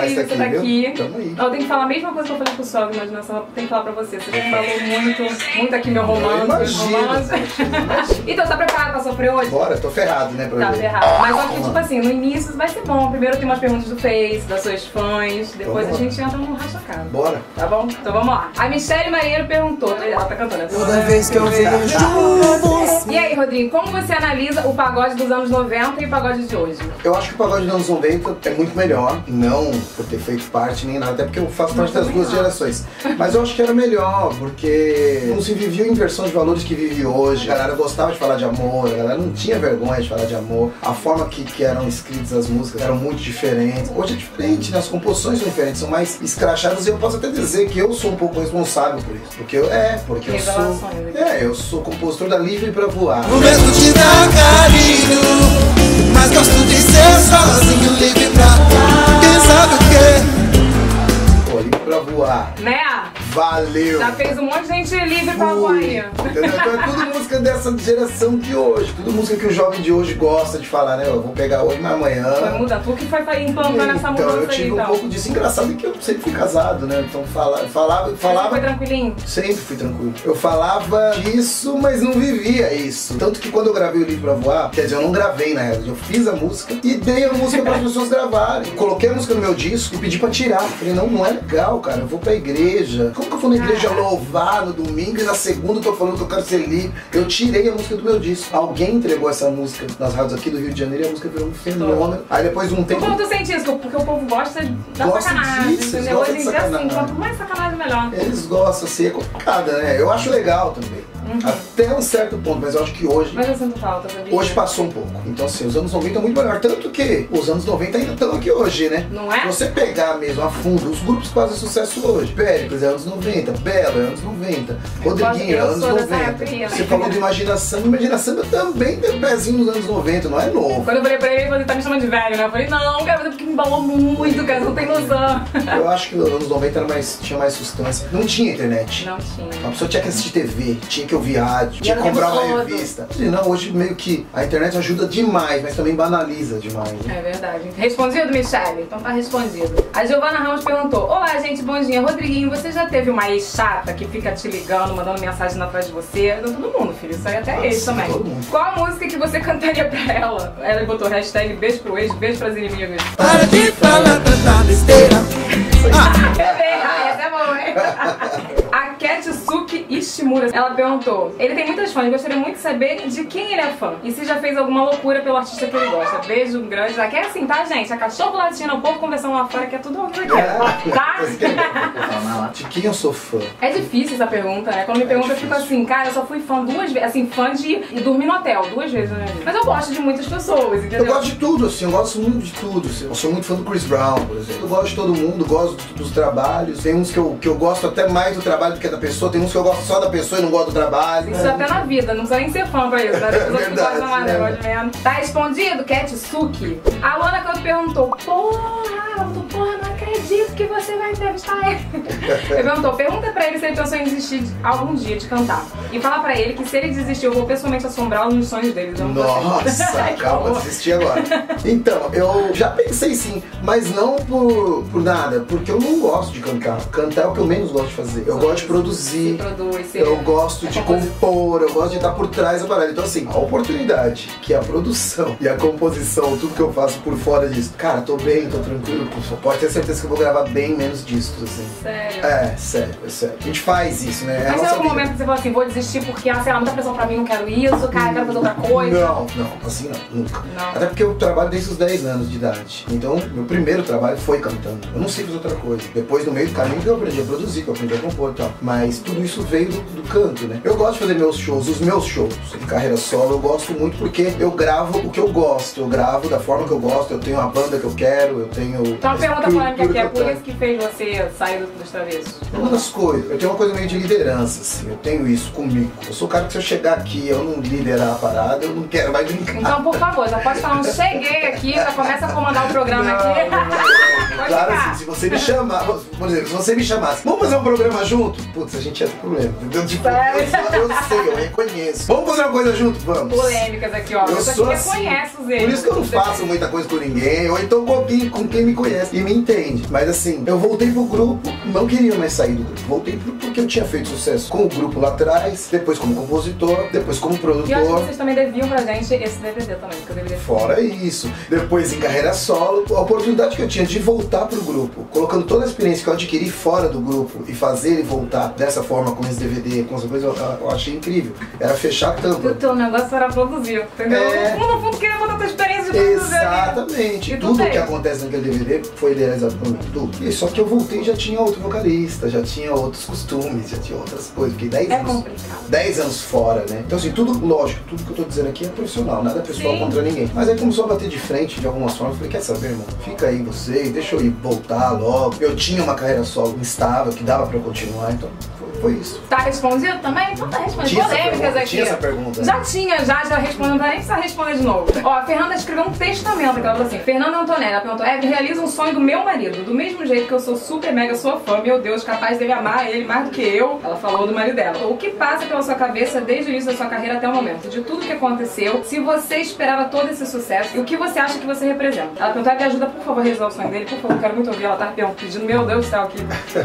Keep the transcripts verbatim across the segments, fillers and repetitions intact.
feliz de você estar aqui. Tamo aí. Eu tenho que falar a mesma coisa que eu falei pro Sogro, imaginação, eu tenho que falar pra você. Você já falou muito, muito aqui meu romance, romance. Então, tá preparado pra sofrer hoje? Bora, tô ferrado, né, pra Tá ver. ferrado. Mas só que, tipo assim, no início vai ser bom. Primeiro tem umas perguntas do Face, das suas fãs, depois Vamos a gente entra no racha-cara. Bora. Tá bom? Então vamos lá. A Michelle Marinheiro perguntou, ela tá cantando essa. Toda vez que eu vejo você. E aí, Rodrigo, como você analisa o pagode dos anos noventa e o pagode de hoje? Eu acho que o pagode dos anos noventa é muito melhor, não por ter feito parte nem nada, até porque eu faço parte das duas gerações. Mas eu acho que era melhor, porque não se vivia a inversão de valores que vive hoje. A galera gostava de falar de amor, a galera não tinha vergonha de falar de amor. A forma que, que eram escritas as músicas eram muito diferentes. Hoje é diferente, né? As composições são diferentes, são mais escrachadas, e eu posso até dizer que eu sou um pouco responsável por isso. Porque eu, é, porque eu sou. É, eu sou compositor da Livre Pra Voar. O vento te dá carinho, mas gosto de ser sozinho, livre pra voar. Quem sabe o quê? Pô, Livre Pra Voar. Né? Valeu! Já fez um monte de gente livre pra voar aí. Entendeu? Então é tudo música dessa geração de hoje. Tudo música que o jovem de hoje gosta de falar, né? Eu vou pegar hoje, mas amanhã. Vai mudar. Tu que foi implantando essa mudança Então, eu tive aí, um então. pouco disso. Engraçado que eu sempre fui casado, né? Então fala, falava. falava Você foi tranquilinho? Sempre fui tranquilo. Eu falava disso, mas não vivia isso. Tanto que quando eu gravei o Livre Pra Voar, quer dizer, eu não gravei na realidade, eu fiz a música e dei a música para as pessoas gravarem. Coloquei a música no meu disco e pedi pra tirar. Falei, não, não é legal, cara. Eu vou pra igreja. Como que eu vou na igreja louvar no domingo e na segunda eu tô falando que eu quero ser livre? Eu tirei a música do meu disco. Alguém entregou essa música nas rádios aqui do Rio de Janeiro e a música virou um fenômeno. Aí depois de um tempo. Como tu sente isso? Porque o povo gosta da Gosta sacanagem, disso, entendeu? gosta Hoje em de dia, assim, sacanagem. quanto mais sacanagem, melhor. Eles gostam, assim, é complicada, né? Eu acho legal também. Uhum. Até um certo ponto, mas eu acho que hoje. Mas eu sinto falta, sabia? Hoje passou um pouco. Então, assim, os anos noventa é muito melhor. Tanto que os anos noventa ainda estão aqui hoje, né? Não é? Se você pegar mesmo a fundo, os grupos que fazem sucesso hoje. Péricles é anos noventa, Belo é anos noventa, Rodriguinho é anos noventa. Você falou de Imaginação, Imaginação também tem um pezinho nos anos noventa, não é novo. Quando eu falei pra ele, ele falou, tá me chamando de velho, né? Eu falei, não, cara, porque me embalou muito, cara, você não tem noção. Eu acho que nos anos noventa era mais, tinha mais substância. Não tinha internet. Não tinha. A pessoa tinha que assistir T V, tinha que ouvir rádio, tinha que comprar uma revista. Não, hoje meio que a internet ajuda demais, mas também banaliza demais. Né? É verdade. Respondido, Michelle? Então tá respondido. A Giovana Ramos perguntou, olá, gente, bom dia. Rodriguinho, você já teve uma ex chata que fica te ligando, mandando mensagem atrás de você? Não, todo mundo, filho. Isso aí até Nossa, ex também. todo mundo. Qual a música que você cantaria pra ela? Ela botou hashtag beijo pro ex, beijo pras inimigas. Para de falar tanta besteira. Ah, essa é boa, hein? A Ketsuki Ishimura, ela perguntou, ele tem muitas fãs, gostaria muito de saber de quem ele é fã e se já fez alguma loucura pelo artista que ele gosta. Beijo grande. Aqui é assim, tá, gente? A cachorro latina, o povo conversando lá fora, que é tudo o que eu quero, tá? De quem eu sou fã? É difícil essa pergunta, né? Quando me pergunta, eu fico assim, cara, eu só fui fã duas vezes, assim, fã de ir dormir no hotel, duas vezes na minha vida. Mas eu gosto de muitas pessoas, entendeu? Eu gosto de tudo, assim, eu gosto muito de tudo. Assim. Eu sou muito fã do Chris Brown, por exemplo. Eu gosto de todo mundo, gosto dos trabalhos. Tem uns que eu, que eu gosto até mais do trabalho do que da pessoa, tem uns que eu gosto só da pessoa e não gosto do trabalho. Isso até na vida, não precisa nem ser fã pra isso, né? As pessoas que gostam mais, né? Gosto mesmo. Tá respondido, Ketsuki? A Luana Canto perguntou, porra, eu tô, porra, não acredito que você vai entrevistar ele. Ele perguntou, pergunta pra ele se ele pensou em desistir algum dia de cantar. E fala pra ele que se ele desistir, eu vou pessoalmente assombrá-lo nos sonhos dele. Nossa, calma, desisti agora. Então, eu já pensei sim, mas não por, por nada, porque eu não gosto de cantar. Cantar é o que eu menos gosto de fazer. Eu gosto de produzir, produz, eu gosto de compor, eu gosto de estar por trás da parada. Então assim, a oportunidade que a produção e a composição, tudo que eu faço por fora disso, cara, tô bem, tô tranquilo, pode ter certeza que eu vou gravar bem menos discos, assim. Sério? É, sério, é sério. A gente faz isso, né? Mas tem algum momento que você fala assim, vou desistir porque, ah, sei lá, muita pressão pra mim, não quero isso, cara, quero fazer outra coisa? Não, não, assim não, nunca. Não. Até porque eu trabalho desde os dez anos de idade. Então, meu primeiro trabalho foi cantando. Eu não sei fazer outra coisa. Depois, no meio do caminho, que eu aprendi a produzir, que eu aprendi a compor e tal. Mas tudo isso veio do, do canto, né? Eu gosto de fazer meus shows, os meus shows de carreira solo, eu gosto muito porque eu gravo o que eu gosto. Eu gravo da forma que eu gosto, eu tenho a banda que eu quero, eu tenho... Então a pergunta polêmica aqui é por isso isso que fez você sair dos travessos? Uma das coisas, eu tenho uma coisa meio de liderança, assim, eu tenho isso comigo. Eu sou o cara que se eu chegar aqui e eu não liderar a parada, eu não quero mais brincar. Então, por favor, já pode falar um cheguei aqui, já começa a comandar o programa não, aqui. Não, não. Claro, assim, se você me chamar, por exemplo, se você me chamasse, vamos fazer um programa junto? Putz, a gente ia ter problema, entendeu? Tipo, eu, eu sei, eu reconheço. Vamos fazer uma coisa junto? Vamos. Polêmicas aqui, ó. Eu Você sou aqui reconhece assim. os erros. Por isso que eu não faço muita coisa com ninguém, ou então com alguém, com quem me conhece e me entende. Mas assim, eu voltei pro grupo, não queria mais sair do grupo. Voltei pro, porque eu tinha feito sucesso com o grupo lá atrás, depois como compositor, depois como produtor. E eu acho que vocês também deviam pra gente esse D V D também, que eu deveria ter. Fora isso, depois em carreira solo, a oportunidade que eu tinha de voltar pro grupo, colocando toda a experiência que eu adquiri fora do grupo e fazer ele voltar dessa forma com esse D V D, com essa coisa, eu, eu achei incrível. Era fechar a tampa. O teu negócio era produzir, entendeu? É... No fundo, no fundo, queria contar a tua experiência de produzir. Exatamente. Ali. Tudo que acontece naquele D V D foi idealizado por mim. Tudo. E só que eu voltei e já tinha outro vocalista, já tinha outros costumes, já tinha outras coisas. Fiquei dez é anos. complicado. dez anos fora, né? Então assim, tudo, lógico, tudo que eu tô dizendo aqui é profissional, nada pessoal Sim. contra ninguém. Mas aí começou a bater de frente de algumas formas. Eu falei, quer saber, irmão? Fica aí você, deixa eu ir voltar logo. Eu tinha uma carreira solo instável, que dava pra eu continuar, então foi, foi isso. Tá respondido também? Então tá respondido. Tinha essa Polêmicas pergunta, aqui. tinha essa pergunta, Já né? tinha, já, já respondeu, não vai nem precisar responder de novo. Ó, a Fernanda escreveu um testamento aqui, ela falou assim, Fernanda Antonella, ela perguntou, Eve, realiza um sonho do meu marido, do mesmo jeito que eu sou super mega sua fã, meu Deus, capaz dele amar ele mais do que eu. Ela falou do marido dela. O que passa pela sua cabeça desde o início da sua carreira até o momento? De tudo que aconteceu, se você esperava todo esse sucesso, e o que você acha que você representa? Ela perguntou, Eve, ajuda, por favor, a realizar o sonho dele, por favor, quero muito ouvir. Ela tá pedindo, meu Deus do céu, aqui.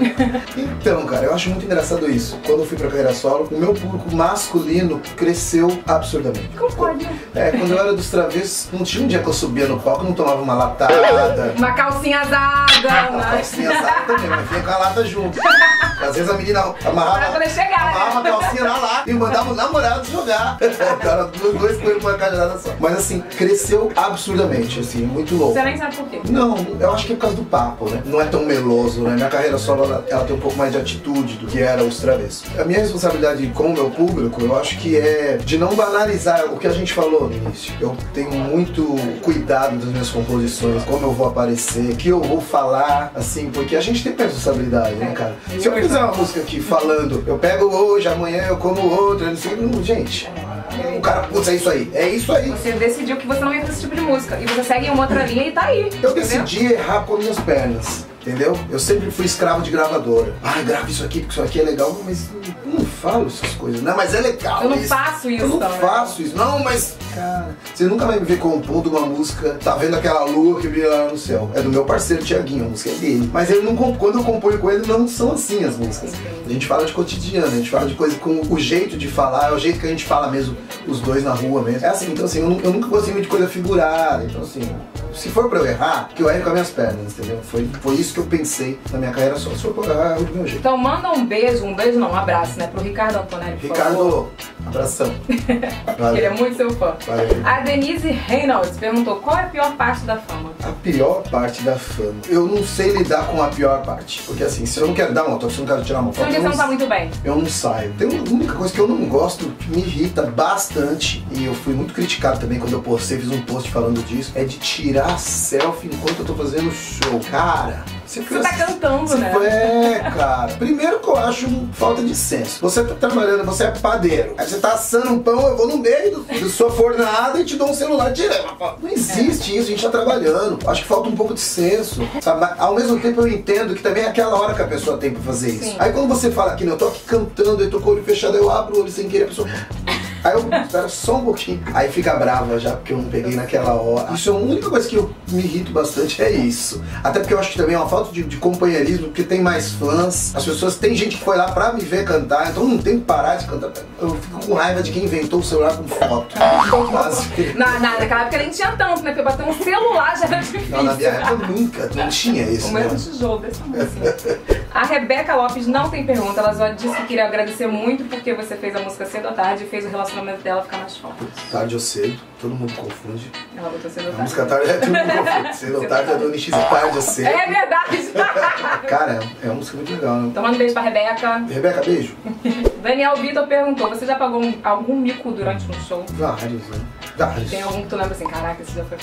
Então, cara, eu acho muito engraçado isso. Quando eu fui pra carreira solo, o meu público masculino cresceu absurdamente. Como pode? É, quando eu era dos travessos, não tinha um dia que eu subia no palco, não tomava uma latada. Uma calcinha azada, Uma né? calcinha assada também, mas vinha com a lata junto. Às vezes a menina amarrava, Pra poder chegar, amarrava né? a calcinha na lata e mandava o namorado jogar. Era dois coelhos com uma cajadada só. Mas assim, cresceu absurdamente, assim, muito louco. Você nem sabe por quê. Não, eu acho que é por causa do papo, né? Não é tão meloso, né? Minha carreira solo, ela, ela tem um pouco mais de atitude do que era os travessos. A minha responsabilidade com o meu público, eu acho que é de não banalizar o que a gente falou no início. Eu tenho muito cuidado das minhas composições, como eu vou aparecer, o que eu vou falar, assim, porque a gente tem responsabilidade, né, cara? Se eu fizer uma música aqui falando, eu pego hoje, amanhã eu como outra, não sei, não, gente, o cara, putz, é isso aí, é isso aí. Você decidiu que você não ia fazer esse tipo de música. E você segue em uma outra linha e tá aí. Eu entendeu? decidi errar com as minhas pernas. Entendeu? Eu sempre fui escravo de gravadora. Ah, grava isso aqui porque isso aqui é legal. Mas eu não falo essas coisas. Não, mas é legal. Eu não isso. faço isso Eu não também. faço isso. Não, mas, cara, você nunca vai me ver compondo uma música. Tá vendo aquela lua que brilha lá no céu? É do meu parceiro Thiaguinho, a música é dele. Mas ele não, quando eu componho com ele, não são assim as músicas. A gente fala de cotidiano, a gente fala de coisa com o jeito de falar, é o jeito que a gente fala mesmo, os dois na rua mesmo. É assim, então assim, eu, eu nunca gostei muito de coisa figurada. Então assim, se for pra eu errar, que eu erre com as minhas pernas, entendeu? Foi, foi isso que eu pensei na minha carreira só. Se for pra eu errar, eu do meu jeito. Então manda um beijo, um beijo não, um abraço, né, pro Ricardo Antonelli, por favor. Ricardo, abração. Valeu. Ele é muito seu fã. Valeu. A Denise Reynolds perguntou, qual é a pior parte da fama? A pior parte da fama. Eu não sei lidar com a pior parte. Porque assim, se eu não quero dar uma foto, se eu não quero tirar uma Se um foto, dia eu você não, não tá muito bem. eu não saio. Tem uma única coisa que eu não gosto, que me irrita bastante, e eu fui muito criticado também quando eu postei, fiz um post falando disso, é de tirar selfie enquanto eu tô fazendo show. Cara, você, Você tá cantando, né? É, cara. Primeiro que eu acho falta de senso. Você tá trabalhando, você é padeiro. Aí você tá assando um pão, eu vou no meio da sua fornada e te dou um celular direto. Não existe isso, a gente tá trabalhando. Acho que falta um pouco de senso, sabe? Mas, ao mesmo tempo eu entendo que também é aquela hora que a pessoa tem pra fazer isso. Sim. Aí quando você fala aqui, eu tô aqui cantando, eu tô com o olho fechado, eu abro o olho sem querer, a pessoa... Aí eu espero só um pouquinho. Aí fica brava já, porque eu não peguei naquela hora. Isso é a única coisa que eu me irrito bastante, é isso. Até porque eu acho que também é uma falta de, de companheirismo, porque tem mais fãs. As pessoas, tem gente que foi lá pra me ver cantar, então não tem que parar de cantar. Eu fico com raiva de quem inventou o celular com foto. Mas, Na, na, naquela época nem tinha tanto, né? Porque bater um celular já era difícil. não, na minha época nunca, não tinha isso, O né? mesmo tijolo desse tamanho assim. A Rebeca Lopes não tem pergunta, ela só disse que queria agradecer muito porque você fez a música cedo ou tarde e fez o relacionamento dela ficar mais forte. Tarde ou cedo, todo mundo confunde. Ela botou cedo ou A tarde. música tarde é todo mundo confunde. Cedo ou tarde é do N X, tarde ou cedo. É verdade! Cara, é uma música muito legal, né? Então manda um beijo pra Rebeca. Rebeca, beijo. Daniel Vitor perguntou, você já pagou um- algum mico durante um show? Vários, né? Vários. Tem algum que tu lembra assim, caraca, esse já foi foda.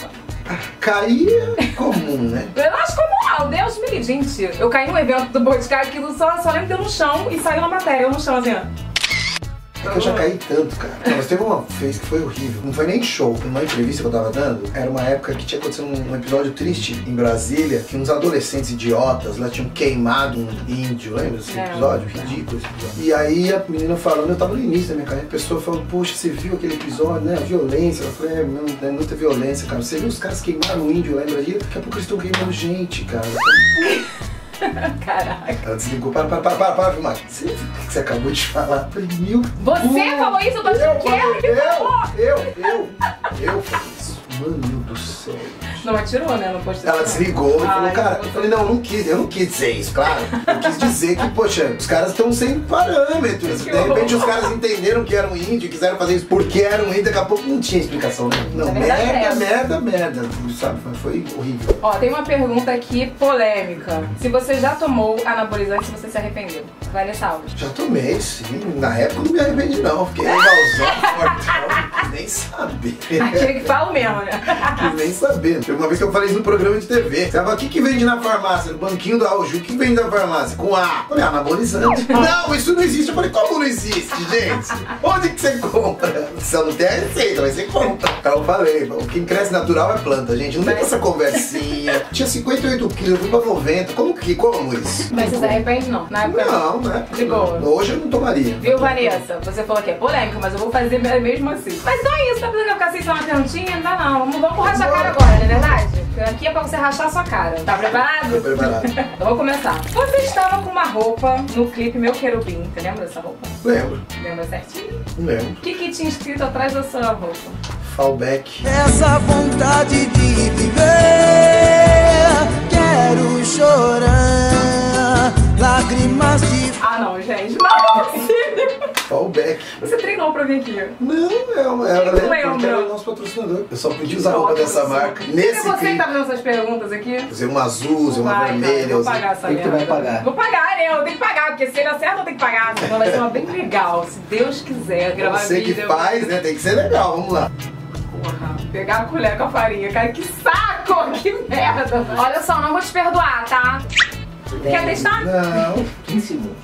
Cair é comum, né? Eu acho comum, Deus me livre, gente. Eu caí num evento do Boticário, aquilo só, só lembro de eu no chão e saiu na matéria, eu no chão assim, ó. É que eu já caí tanto, cara. Não, mas teve uma vez que foi horrível. Não foi nem show, foi uma entrevista que eu tava dando. Era uma época que tinha acontecido um, um episódio triste em Brasília, que uns adolescentes idiotas lá tinham queimado um índio. Lembra desse É. episódio? Ridículo esse episódio. E aí a menina falando, eu tava no início da minha carreira, a pessoa falou, poxa, você viu aquele episódio, né? A violência. Eu falei, é, não, é muita violência, cara. Você viu os caras queimaram um índio lá em Brasília? Daqui a pouco eles estão queimando gente, cara. Caraca. Ela desligou, para, para, para, para, para, filmar. Você viu o que você acabou de falar? Eu falei, meu Você Deus. falou isso, eu tô achando que ela que falou. Eu, eu, eu, eu falei isso. Mano do céu. Não atirou, né? Não postou. Ela desligou e Ai, falou, cara, eu eu falei, não, eu não quis, eu não quis dizer isso, claro. Eu quis dizer que, poxa, os caras estão sem parâmetros. De repente os caras entenderam que era um índio e quiseram fazer isso porque era um índio, daqui a pouco não tinha explicação. Né? Não, É verdade, merda, é. merda, merda, sabe? Foi horrível. Ó, tem uma pergunta aqui polêmica. Se você já tomou anabolizante, se você se arrependeu. Vai nessa aula. Já tomei, sim. Na época eu não me arrependi, não. Fiquei legalzão, fortão, não quis nem saber. Aquele que fala mesmo, né? Quis nem saber. Teve uma vez que eu falei isso no programa de T V. Você fala, o que que vende na farmácia? No banquinho do Raul Gil, o que vende na farmácia? Com A. Eu falei, anabolizante. Não, isso não existe. Eu falei, como não existe, gente? Onde que você compra? Só não tem a receita, mas você compra. Então eu falei, o que cresce natural é planta, gente. Não tem essa conversinha. Tinha cinquenta e oito quilos, eu fui pra noventa. Como que, como isso? Mas você se arrepende, não? Na época Não, né? De boa. Hoje eu não tomaria. Viu, Vanessa? Você falou que é polêmica, mas eu vou fazer mesmo assim. Mas então é isso, tá precisando ficar assim só uma perguntinha? Não dá não. Vamos, vamos rachar a cara agora, não é verdade? Porque aqui é pra você rachar a sua cara. Tá preparado? Tô preparado. Então vou começar. Você estava com uma roupa no clipe Meu Querubim. Você lembra dessa roupa? Lembro, Lembra certinho? lembro. O que que tinha escrito atrás da sua roupa? Fallback. Essa vontade de viver, quero chorar, lágrimas de... Ah não, gente. Não é possível. Fallback. Você treinou pra vir aqui. Não, é uma, ela Eu não lembra porque lembro. era o nosso patrocinador. Eu só podia usar a roupa dessa marca. É Nesse você que clipe. tá fazendo essas perguntas aqui? Usei uma azul, usei uma Vai, vermelha. Vou usei- pagar essa Quem que tu merda. vai pagar? Vou pagar, né? Eu tenho que pagar, porque se ele acerta, eu tenho que pagar. Então vai ser uma bem legal, se Deus quiser, gravar Você que vídeo. faz, né? Tem que ser legal, vamos lá. Porra, pegar a colher com a farinha, cara, que saco! Que merda! Olha só, não vou te perdoar, tá? Quer testar? Não. quinze segundos.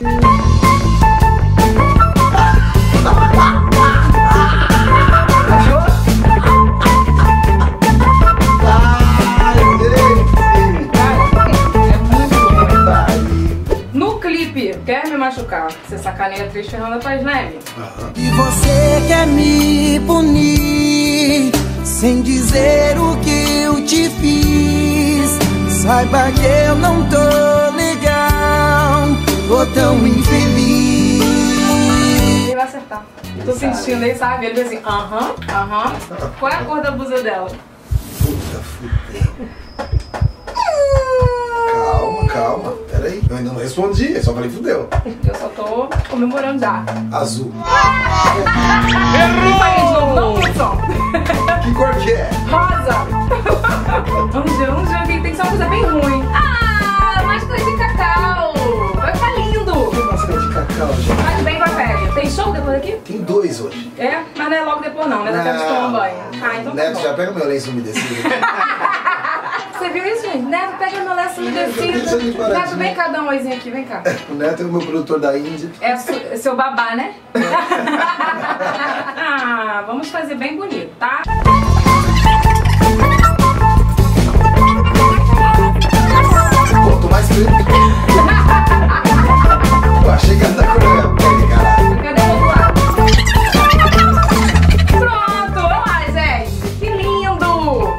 É muito bom. No clipe, quer me machucar? Você sacaneia a atriz Fernanda Paes Leme. Aham. E você quer me punir, sem dizer o que eu te fiz. Saiba que eu não tô legal, tô tão infeliz. Ele vai acertar. Tô sentindo, ele sabe. Ele diz assim, aham, aham. Qual é a cor da blusa dela? Puta fudeu. Calma, calma. Peraí. Eu ainda não respondi, eu só falei fudeu. Eu só tô comemorando já. Azul. Não falei de novo, não, produção. Que cor que é? Rosa. Anja, anja, tem que ser uma coisa bem ruim. Ah, máscara de cacau. Vai ficar lindo. Que máscara de cacau, gente. Faz bem com a pele. Tem show depois aqui? Tem dois hoje. É, mas não é logo depois não, né? Daqui a pouco tomar um banho. Ah, então tá Neto, bom. já pega meu lenço umedecido. Você viu isso, gente? Neto, pega meu lenço umedecido. Neto, vem cá dar um oizinho aqui, vem cá. O Neto é o meu produtor da Índia. É su- seu babá, né? Ah, vamos fazer bem bonito, tá? Quanto mais preto. Eu achei que ia dar com a minha pele, caralho. Cadê o outro lado? Pronto, olha lá, gente. Que lindo!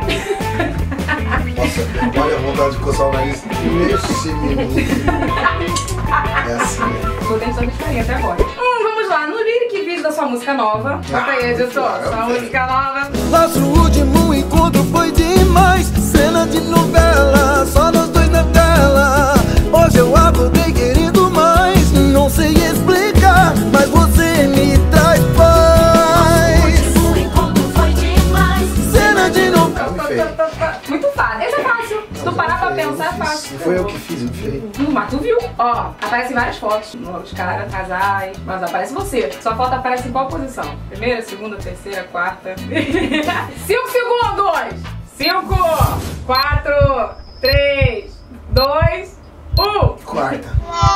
Nossa, olha a vontade de coçar o nariz nesse minuto. É assim, né? Tô tentando diferente até agora. Hum, vamos lá. No lyric vídeo da sua música nova. Bota aí, editor. Sua música nova. Nosso último encontro foi demais, cena de novela, só nós dois na tela. Hoje eu acordei querendo mais, não sei explicar, mas você me traz paz. Nosso último encontro foi demais, cena de novela. Me fez. Muito fácil. Esse é fácil. Se tu parar pra pensar, é fácil. Não foi eu que fiz, me fez. Hum, mas tu viu? Ó, aparecem várias fotos de caras, casais, mas aparece você. Sua foto aparece em qual posição? Primeira, segunda, terceira, quarta. Cinco segundos! cinco, quatro, três, dois, um. Quarta.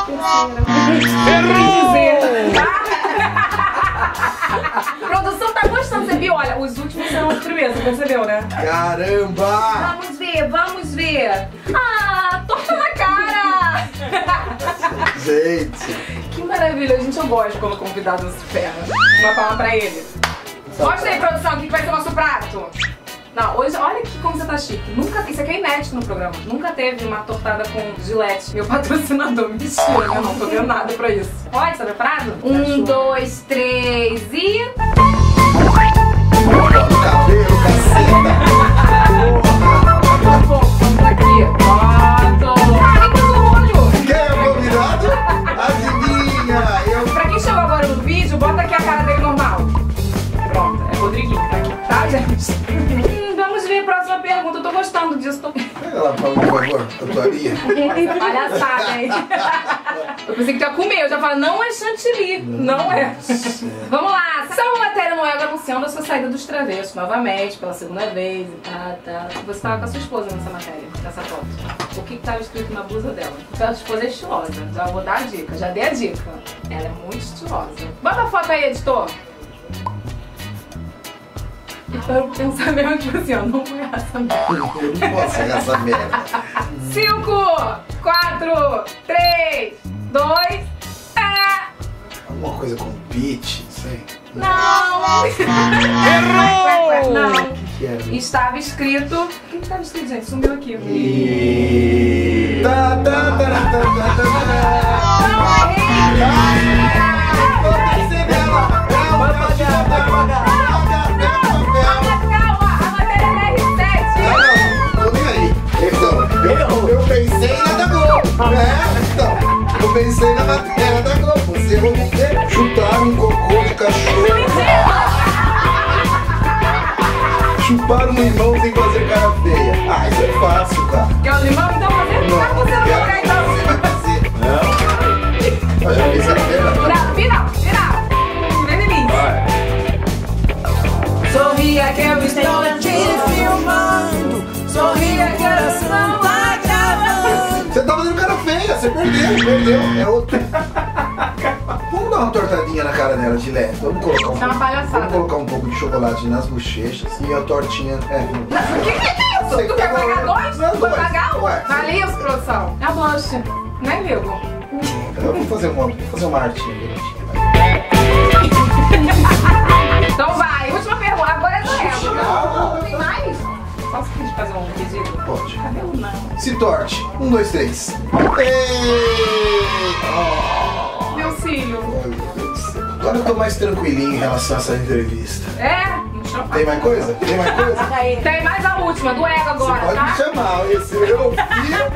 Terceira. Produção tá gostando, você viu? Olha, os últimos serão os primeiros, você percebeu, né? Caramba! Vamos ver, vamos ver. Ah, torta na cara! Gente! Que maravilha, gente, eu gosto quando o convidado se ferra. Uma palma pra ele. Mostra aí, produção, o que vai ser o nosso prato. Não, hoje, olha aqui como você tá chique. Nunca, isso aqui é inédito no programa. Nunca teve uma tortada com Gillette. Meu patrocinador me tira, eu não tô ganhando nada pra isso. Pode, tá preparado? Um, dois, três e... Cabelo, caceta! Vamos aqui. Pronto. Ai, que orgulho! Quem é o convidado? Adivinha! Eu... Pra quem chegou agora no vídeo, bota aqui a cara dele normal. Pronto, é Rodriguinho que tá aqui, tá, gente? hum, vamos ver a próxima pergunta. Eu tô gostando disso. Tô... Pega lá pra mim, por favor, a toalhinha. Essa palhaçada, hein? Eu pensei que ia comer, eu já falo, não é chantilly, não é. Vamos lá, saiu uma matéria no Ego anunciando a sua saída dos travessos, novamente, pela segunda vez e tá, tá. Você tava com a sua esposa nessa matéria, nessa foto. O que que tava escrito na blusa dela? Porque a esposa é estilosa, já vou dar a dica, já dei a dica. Ela é muito estilosa. Bota a foto aí, editor. E para o pensamento, tipo assim, ó, não foi essa merda. Eu não posso pegar essa merda. cinco, quatro, três, dois, é... Alguma coisa com pitch, não sei. Não! Errou! Não. O que que era? Estava escrito... O que estava escrito, gente? Sumiu aqui. E... Tá, tá, tá, tá, tá, tá, Não, errei! Vai ser dela! Vai pagar, vai pagar! Eu, eu pensei na da Globo, né? Então, eu pensei na matéria da Globo. Você vai dizer chutar um cocô de cachorro. Chupar um limão sem fazer cara feia. Ah, isso é fácil, cara. Quer o limão? Então fazer? Não, Tá você não quero, vai então. você vai fazer. Não. Eu já fiz a primeira. Final, final, final. Vem em mim. Sorria que eu estou aqui filmando. Sorria que eu estou acabando. Você tá fazendo cara feia, você perdeu, perdeu. É outro. Vamos dar uma tortadinha na cara dela de leve. Vamos colocar um, É uma palhaçada. vamos colocar um pouco de chocolate nas bochechas e a tortinha. É, O que que é isso? Sei Tu que quer tá pagar bom. dois? Não, Tu vai dois. pagar um? Ué. Vale isso, produção? É a blush, né, amigo? eu vou fazer uma, vou fazer uma artinha bonitinha. Então vai, última pergunta. Agora é do Ego. Tem mais? Posso pedir fazer um pedido? Pode. Cabelo não. Se torte. Um, dois, três. Ei! Oh, Meu filho. meu Deus do céu. Agora eu tô mais tranquilinho em relação a essa entrevista. É? Deixa eu Tem mais coisa? Tem mais coisa? Tem mais a última, do Ego agora, Você pode tá? me chamar, esse meu filho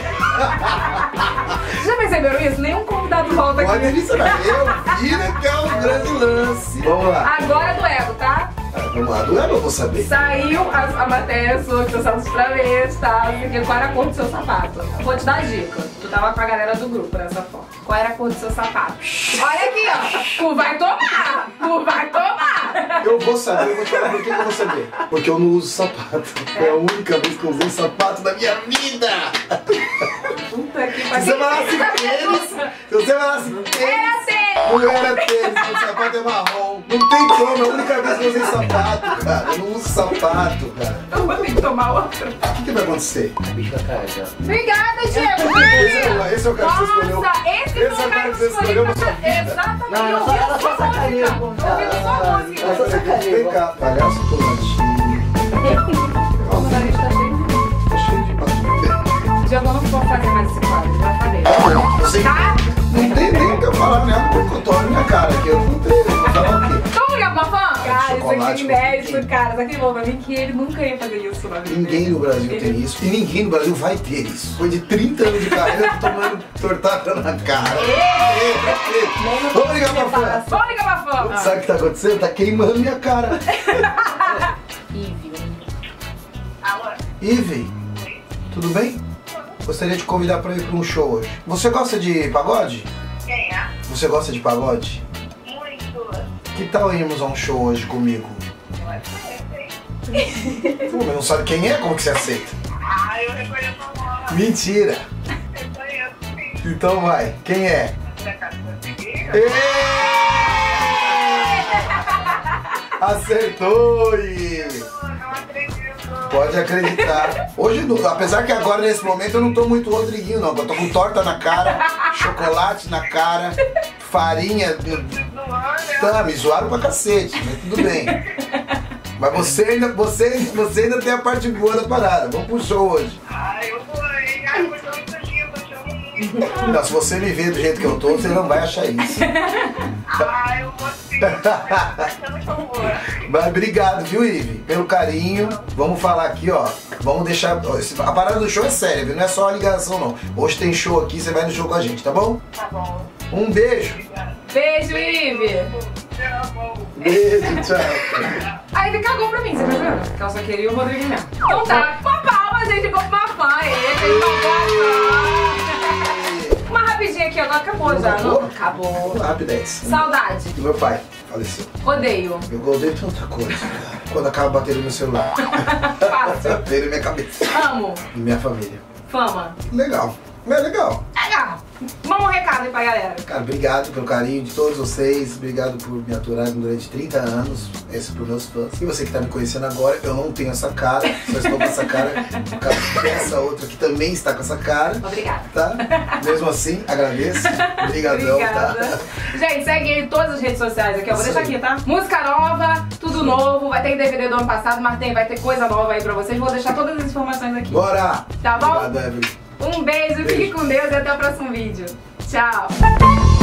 Vocês já perceberam isso? Nenhum convidado volta é... Pode aqui. me chamar. Meu filho que é um grande lance. Vamos lá. Agora é do Ego, tá? Ah, vamos lá, do Ego eu vou saber. Saiu a, a matéria sua que você sabe pra ver, tá? Porque qual era a cor do seu sapato? Vou te dar a dica. Tu tava com a galera do grupo nessa foto. Qual era a cor do seu sapato? Olha aqui, ó. Tu vai tomar! Tu vai tomar! Eu vou saber, eu vou te falar por que eu vou saber. Porque eu não uso sapato. Foi a única vez que eu usei sapato na minha vida. Puta que Se pariu. você falasse tênis, se você falasse tênis, Era tênis! não era tênis, meu sapato é marrom. Não tem como, é a única vez que eu usei sapato, cara. Eu não uso sapato, cara. Eu vou ter que tomar outro. O que, que vai acontecer? Obrigada, Diego. Esse é o- esse é o cara que você escolheu. Nossa, esse, Esse é foi o o cara que você escolhi escolheu pra pra sua fazer. vida. Exatamente. Não, ela Eu só- ouvi ela só sua sacaneia música. com- Eu ouvi sua música. Ela só sacaneia. Vem cá, palhaço tomatinho. O nariz tá cheio de... Tá cheio de patinho. Diego, eu não vou fazer mais esse quadro, já falei. Você Tá? não tem nem que eu falar nada porque eu tô na minha cara aqui. Eu não tenho. Vou falar o quê? Vamos ligar pra fã? Cara, isso aqui é chocolate com inédito, pudim. cara. Isso aqui falou pra mim que ele nunca ia fazer isso na vida. Ninguém no Brasil Ele- tem isso. E ninguém no Brasil vai ter isso. Depois de trinta anos de carreira, eu tô tomando tortada na cara. Vamos ligar pra fã. Vamos ligar pra fã. Sabe o que tá acontecendo? Tá queimando minha cara. Ivy. Ivy, tudo bem? Gostaria de convidar pra ir pra um show hoje. Você gosta de pagode? Quem é? Você gosta de pagode? Muito. Que tal irmos a um show hoje comigo? Pô, mas não sabe quem é? Como que você aceita? Ah, eu reconheço a voz. Mentira. Eu conheço, sim. Então vai. Quem é? Da casa da Figueira. Ê! Acertou, Ive. Não acredito. Pode acreditar. Hoje, no- apesar que agora nesse momento eu não tô muito Rodriguinho, não. Eu tô com torta na cara, chocolate na cara, farinha. no- Tá, me zoaram pra cacete, mas tudo bem. Mas você ainda, você, você ainda tem a parte boa da parada. Vamos pro show hoje. Ah, eu vou, hein? Ai, você é muito lindo, eu amo muito. Não, se você me ver do jeito que eu tô, você não vai achar isso. Ah, eu vou sim. Você não favor. Mas obrigado, viu, Ive? Pelo carinho. Vamos falar aqui, ó. Vamos deixar. Ó, esse- a parada do show é séria, viu? Não é só uma ligação, não. Hoje tem show aqui, você vai no show com a gente, tá bom? Tá bom. Um beijo. Beijo, Ive. Tchau. Beijo, tchau. A Ive cagou pra mim, você tá vendo? Porque ela só queria o Rodrigo mesmo. Então tá, uma palma, gente, ficou com uma fã. Ele fez uma boa fã. Uma rapidinha aqui, agora acabou já. Acabou? Não, acabou. Rapidez. Saudade. Do meu pai, faleceu. Odeio. Eu odeio tanta coisa, cara. Quando acaba batendo no celular. Fácil. Veio na minha cabeça. Amo. E minha família. Fama. Legal. Mas é legal. Legal. Vamos um recado aí pra galera. Cara, obrigado pelo carinho de todos vocês. Obrigado por me aturarem durante trinta anos. Esse é pros meus fãs. E você que tá me conhecendo agora, eu não tenho essa cara. Só estou com essa cara por causa dessa outra que também está com essa cara. Obrigada. Tá? Mesmo assim, agradeço. Obrigadão, Obrigada. tá? Gente, segue ele em todas as redes sociais aqui, ó. Vou Isso deixar aí. aqui, tá? Música nova, tudo novo. Vai ter D V D do ano passado, mas tem, vai ter coisa nova aí pra vocês. Vou deixar todas as informações aqui. Bora! Tá bom? Obrigado, Evelyn. Um beijo, fique Beijo. com Deus e até o próximo vídeo. Tchau!